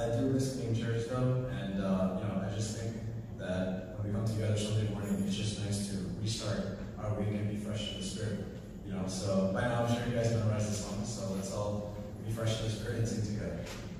I do miss being in church though, and I just think that when we come together Sunday morning, it's just nice to restart our week and be fresh in the spirit. So by now I'm sure you guys memorize the song, so let's all be fresh in the spirit and sing together.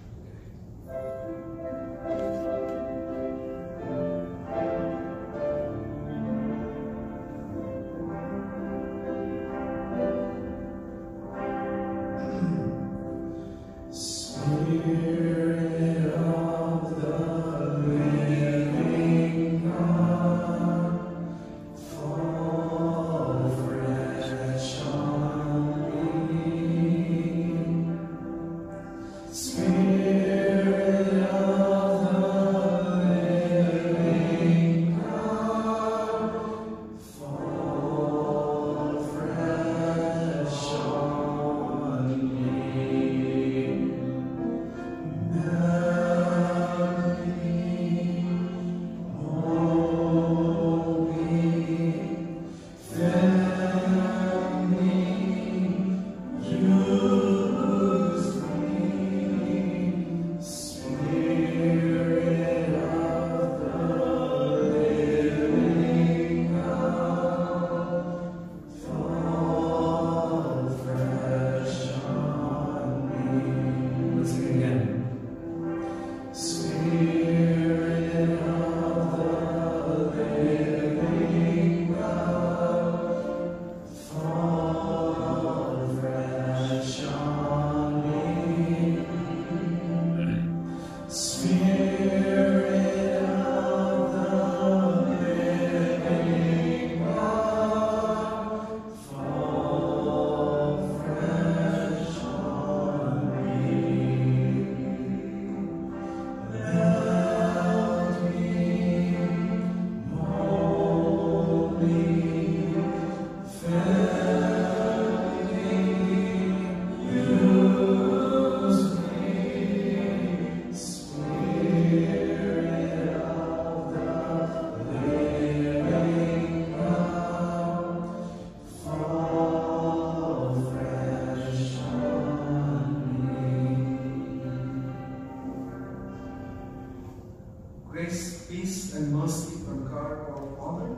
Grace, peace, and mercy from God our Father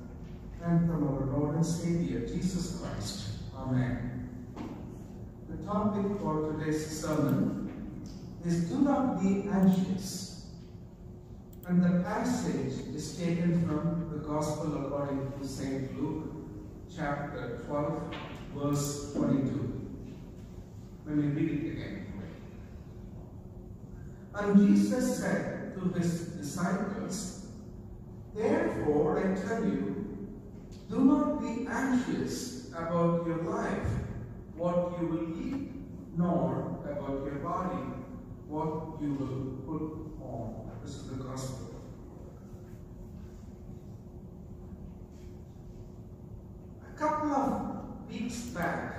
and from our Lord and Savior, Jesus Christ. Amen. The topic for today's sermon is "Do not be anxious." And the passage is taken from the Gospel according to St. Luke, chapter 12, verse 22. Let me read it again. And Jesus said to his disciples, "Therefore I tell you, do not be anxious about your life, what you will eat, nor about your body, what you will put on." This is the gospel. A couple of weeks back,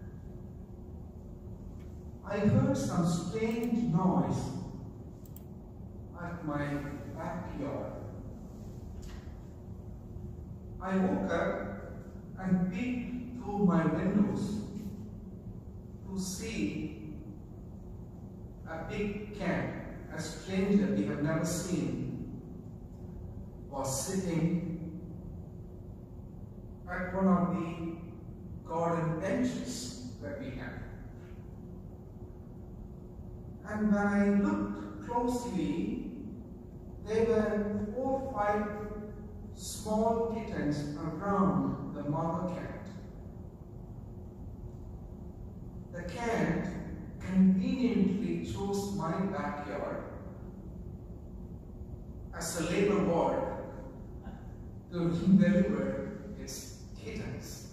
I heard some strange noise at my backyard. I woke up and peeked through my windows to see a big cat, a stranger we have never seen, was sitting at one of the garden benches that we have. And when I looked closely, there were 4 or 5 small kittens around the mother cat. The cat conveniently chose my backyard as a labor ward to deliver its kittens.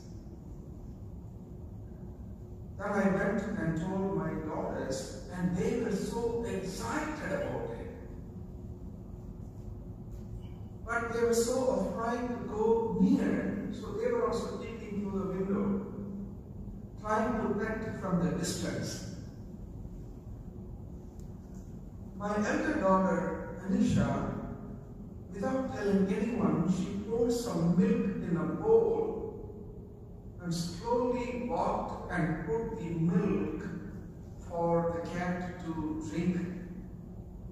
Then I went and told my daughters, and they were so excited about it. But they were so afraid to go near, so they were also peeping through the window, trying to pet from the distance. My elder daughter, Anisha, without telling anyone, she poured some milk in a bowl and slowly walked and put the milk for the cat to drink.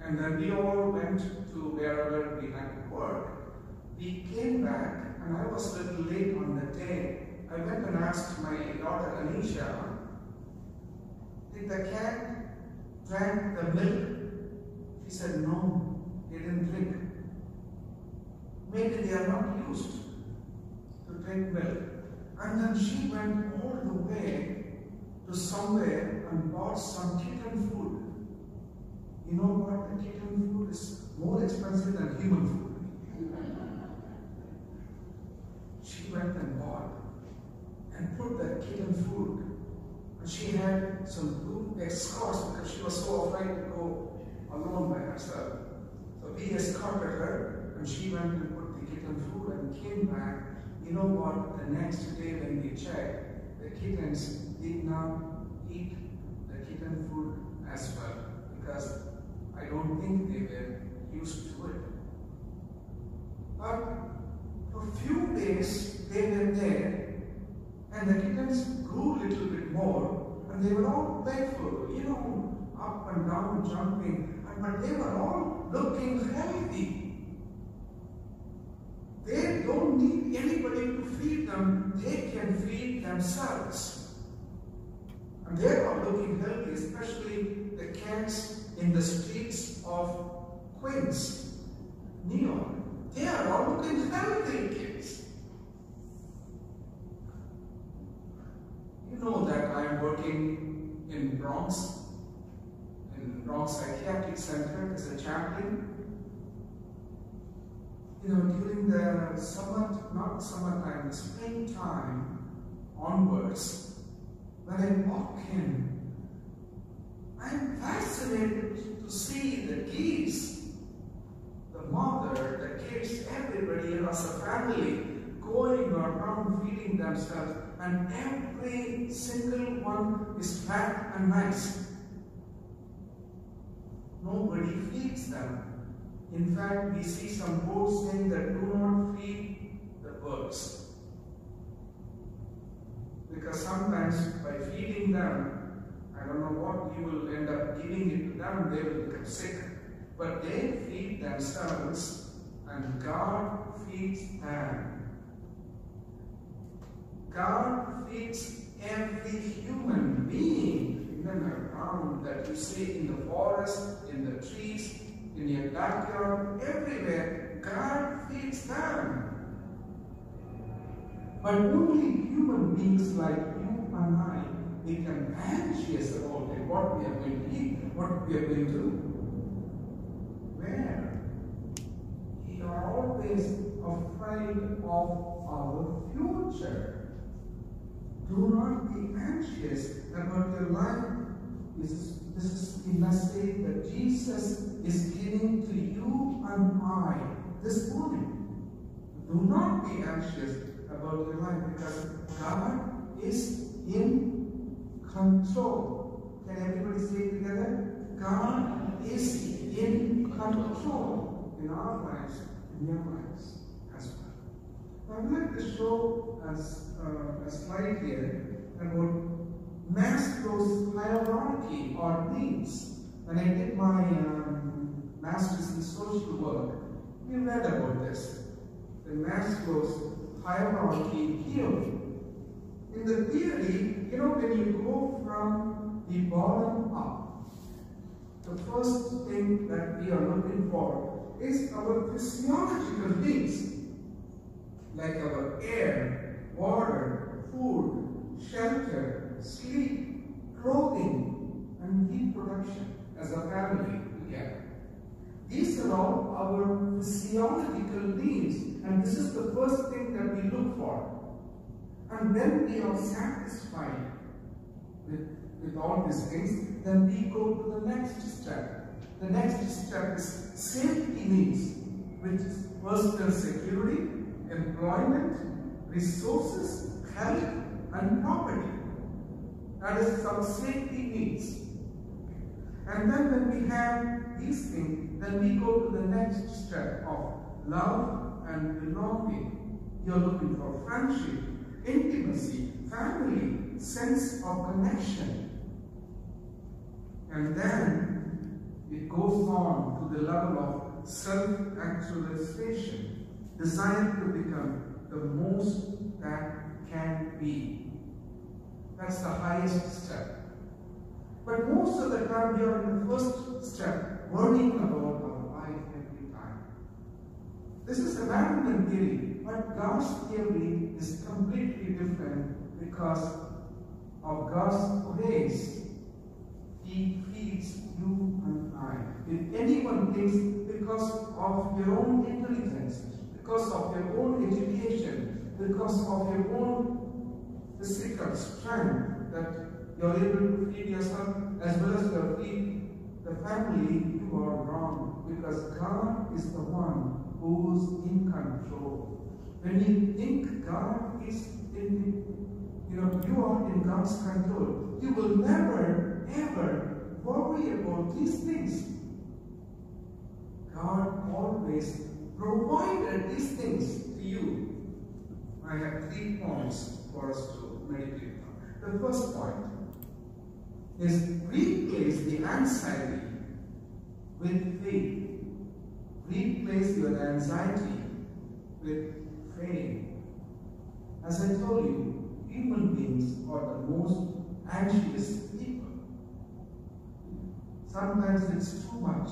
And then we all went to wherever we had to work. We came back, and I was a little late on the day. I went and asked my daughter Anisha, did the cat drink the milk? She said, no, they didn't drink. Maybe they are not used to drink milk. And then she went all the way to somewhere and bought some kitten food. You know what? The kitten food is more expensive than human food. She went and bought and put that kitten food. And she had some good escorts because she was so afraid to go alone by herself. So we escorted her, and she went and put the kitten food and came back. You know what? The next day when we checked, the kittens did not eat the kitten food as well, because I don't think they were used to it. But for a few days they were there, and the kittens grew a little bit more, and they were all playful, you know, up and down, jumping, but they were all looking healthy. They don't need anybody to feed them, they can feed themselves. And they are looking healthy, especially the cats in the streets of Queens, New York. They are all looking healthy kids. You know that I am working in Bronx Psychiatric Center as a chaplain. You know, during the summertime, the springtime onwards, when I walk in, I'm fascinated to see the geese, the mother, the kids, everybody as a family going around feeding themselves, and every single one is fat and nice. Nobody feeds them. In fact, we see some boards saying that do not feed the birds. Because sometimes by feeding them, I don't know what you will end up giving it to them, they will become sick. But they feed themselves, and God feeds them. God feeds every human being in and around that you see in the forest, in the trees, in your backyard, everywhere. God feeds them. But only human beings like you and I, we can anxious about it, what we are going to eat, what we are going to wear. We are always afraid of our future. Do not be anxious about your life. This is the message that Jesus is giving to you and I this morning. Do not be anxious about your life, because God is in control. Can everybody say it together? God is in control in our lives, in your lives as well. I would like to show us a slide here about Maslow's hierarchy or needs. When I did my master's in social work, we read about this. The Maslow's hierarchy theory. In the theory, you know, when you go from the bottom up, the first thing that we are looking for is our physiological needs, like our air, water, food, shelter, sleep, clothing, and reproduction as a family together. These are all our physiological needs, and this is the first thing that we look for. And when we are satisfied with all these things, then we go to the next step. The next step is safety needs, which is personal security, employment, resources, health, and property. That is some safety needs. And then when we have these things, then we go to the next step of love and belonging. You're looking for friendship, intimacy, family, sense of connection. And then It goes on to the level of self-actualization, designed to become the most that can be. That's the highest step. But most of the time we are in the first step, worrying about our life every time. This is abandonment theory, but God's theory is completely different because of God's grace. He feeds you and I. If anyone thinks because of your own intelligence, because of your own education, because of your own physical strength, that you're able to feed yourself as well as you feed the family, you are wrong. Because God is the one who's in control. When you think God is in, you are in God's control, you will never, ever worry about these things. God always provided these things to you. I have 3 points for us to meditate on. The first point is replace the anxiety with faith. Replace your anxiety with faith. As I told you, human beings are the most anxious people. Sometimes it's too much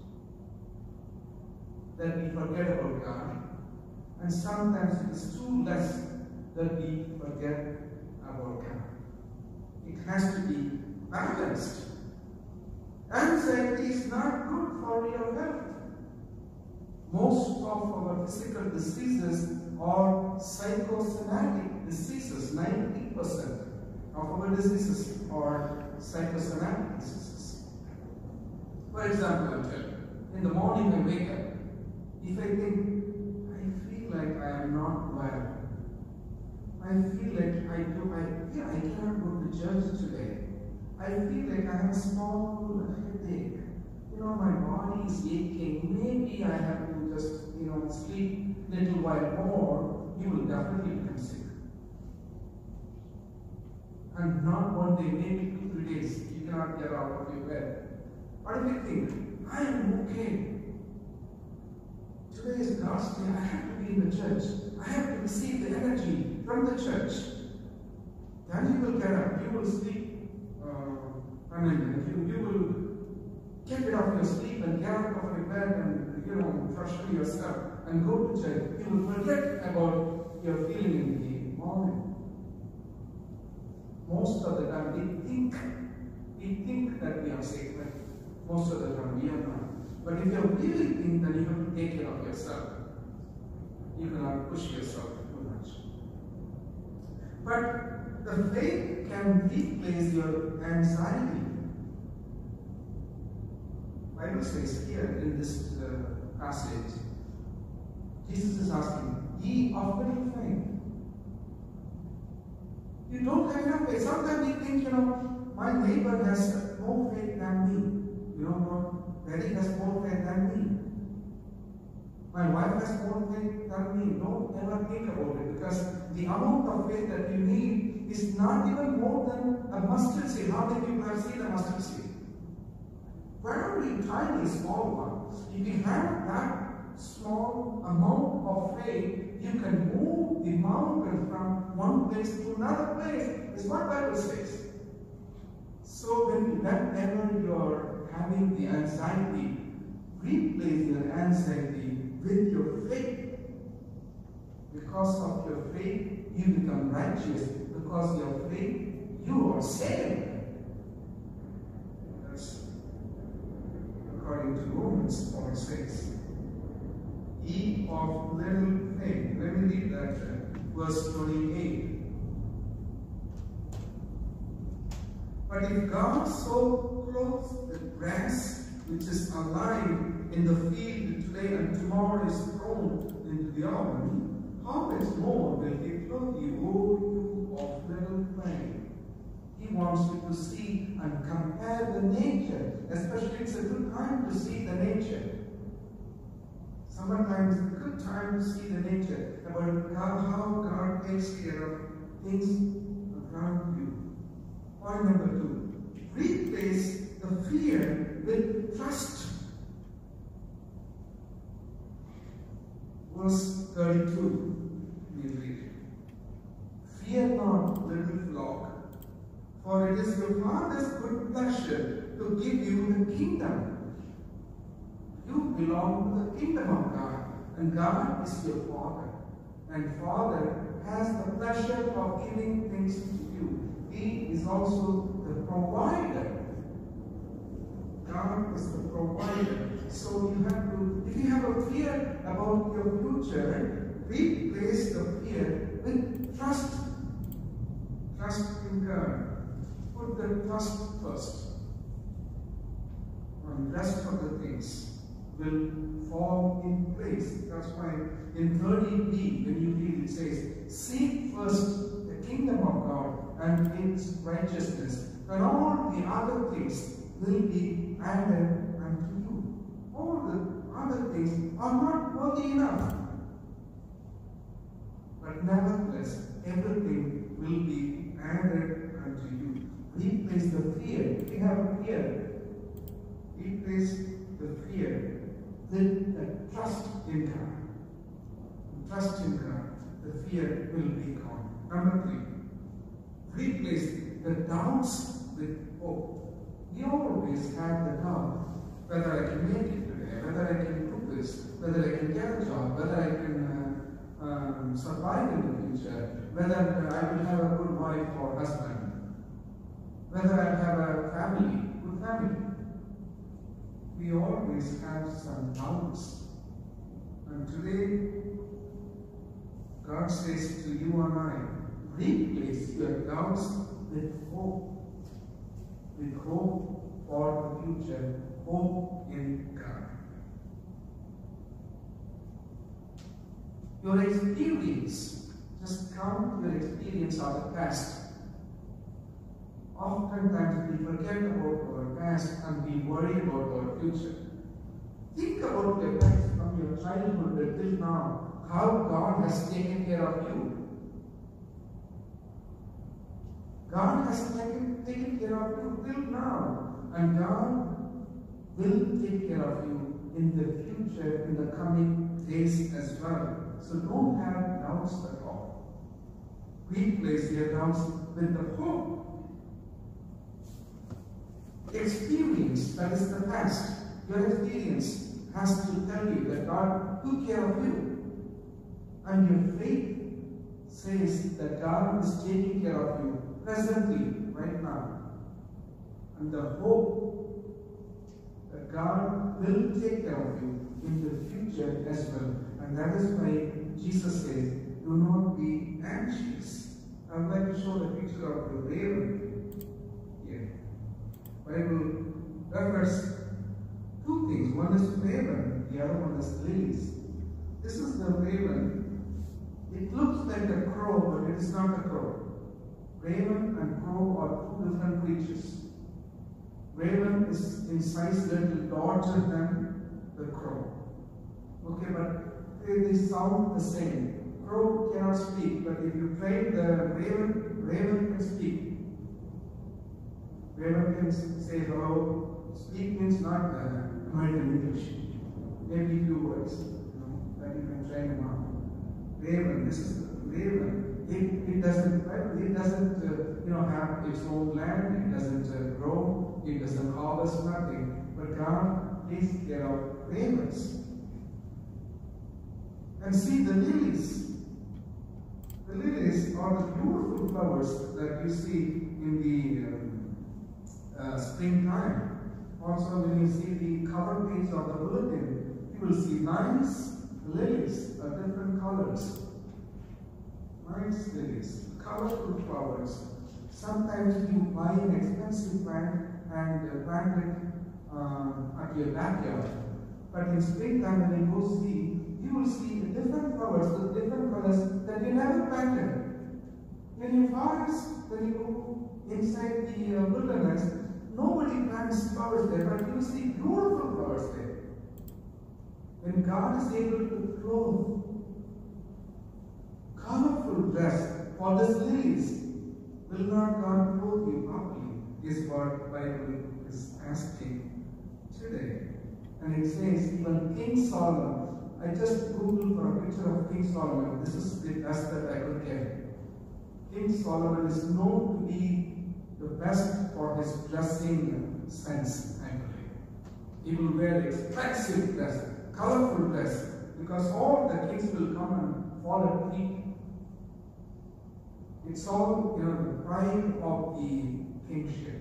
that we forget about God, and sometimes it's too less that we forget about God. It has to be balanced. Anxiety is not good for your health. Most of our physical diseases are psychosomatic diseases. 90% of our diseases are psychosomatic diseases. For example, I'll tell you, in the morning I wake up, if I think, I feel like I am not well, I feel like I cannot go to church today, I feel like I have a small headache, my body is aching, maybe I have to just, sleep a little while more, you will definitely become sick. And not one day, maybe 2-3 days, you cannot get out of your bed. What if you think, I am okay? Today is God's day, I have to be in the church. I have to receive the energy from the church. Then you will get up, you will sleep. You will get rid of your sleep and get out of your bed and, freshen yourself and go to church. You will forget about your feeling in the morning. Most of the time we think that we are sick, but most of the time we are not. But if you really think, then you have to take care of yourself. You cannot push yourself too much. But the faith can replace your anxiety. The Bible says here in this passage, Jesus is asking, ye of little faith. You don't have enough faith. Sometimes we think, my neighbor has more faith than me. Daddy has more faith than me. My wife has more faith than me. Don't ever think about it, because the amount of faith that you need is not even more than a mustard seed. How many people have seen a mustard seed? Very tiny, small one. If you have that small amount of faith, you can move the mountain from one place to another place. Is what the Bible says. So whenever you are having the anxiety, replace your anxiety with your faith. Because of your faith, you become righteous. Because of your faith, you are saved. That's according to Romans 4:6. Ye of little faith. Let me read that verse 28. But if God so clothes the grass which is alive in the field today and tomorrow is thrown into the oven, how much more will He clothe you, O you of little faith? He wants you to see and compare the nature. Especially it's a good time to see the nature. Summertime is a good time to see the nature, about how God takes care of things around you. Point number 2, replace the fear with trust. Verse 32, we read, Fear not, little flock, for it is your Father's good pleasure to give you the kingdom. You belong to the kingdom of God, and God is your Father. And Father has the pleasure of giving things to you. He is also the provider. God is the provider. So you have to, if you have a fear about your future, replace the fear with trust. Trust in God. Put the trust first. And the rest of the things will fall in place. That's why in 30b, when you read, it says, Seek first the kingdom of God and its righteousness, and all the other things will be added unto you. All the other things are not worthy enough. But nevertheless, everything will be added unto you. Replace the fear. If you have fear, replace the fear with the trust in God. Trust in God, the fear will be gone. Number 3, replace the doubts with hope. We always have the doubt whether I can make it today, whether I can do this, whether I can get a job, whether I can survive in the future, whether I will have a good wife or husband, whether I have a family, good family. We always have some doubts. And today, God says to you and I, replace your doubts with hope. With hope for the future, hope in God. Your experience, just count your experience of the past. Oftentimes we forget about our past and we worry about our future. Think about your past from your childhood until now, how God has taken care of you. God has taken care of you till now, and God will take care of you in the future, in the coming days as well. So don't have doubts at all. Replace your doubts with the hope. Experience, that is the past. Your experience has to tell you that God took care of you. And your faith says that God is taking care of you presently, right now. And the hope that God will take care of you in the future as well. And that is why Jesus says, do not be anxious. I would like to show the picture of the raven here. Bible refers two things. One is raven, the other one is lilies. This is the raven. It looks like a crow, but it is not a crow. Raven and crow are two different creatures. Raven is in size little larger than the crow. Okay, but they sound the same. Crow cannot speak, but if you train the raven, raven can speak. Raven can say hello. Speak means not American English. Maybe a few words, that you can train them up. Raven, this is the raven. It doesn't have its own land. It doesn't grow. It doesn't harvest nothing. But God takes care of ravens. And see the lilies. The lilies are the beautiful flowers that you see in the springtime. Also, when you see the cover page of the bulletin, you will see nice lilies of different colors. Nice lilies, colorful flowers. Sometimes you buy an expensive plant and plant it at your backyard. But in springtime, when you go see, you will see the different flowers with different colors that you never planted. In your forest, when you go inside the wilderness, nobody plants flowers there, but you see beautiful flowers there. When God is able to clothe colorful dress for the lilies, will not God clothe you properly, is what Bible is is asking today. And it says, even King Solomon, I just googled for a picture of King Solomon. This is the best that I could get. King Solomon is known to be the best for his dressing sense, I believe. He will wear expensive dress, colorful dress, because all the kings will come and fall at feet. It's all, the pride of the kingship.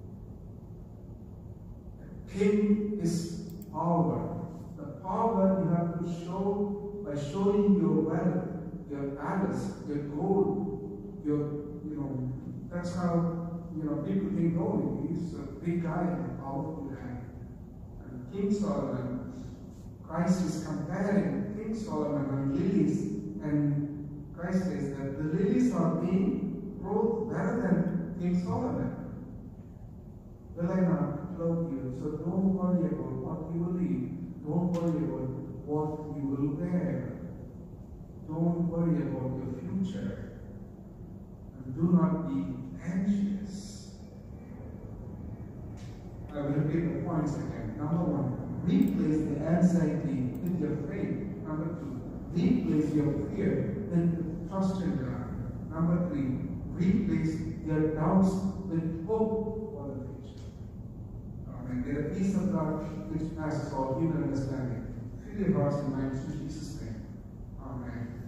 A king is power. The power you have to show by showing your wealth, your palace, your gold, that's how, people think, oh, he's a big guy, a powerful guy. And King Solomon, Christ is comparing King Solomon and lilies, and Christ says that the lilies are being clothed better than King Solomon. Will I not clothe you? So don't worry about what you will eat. Don't worry about what you will wear. Don't worry about your future. And do not be anxious. I will repeat the points again. Number one, replace the anxiety with your faith. Number two, replace your fear with trust in God. Number three, replace your doubts with hope for the future. Amen. May the peace of God which passes all human understanding fill your hearts and minds in Jesus' name. Amen.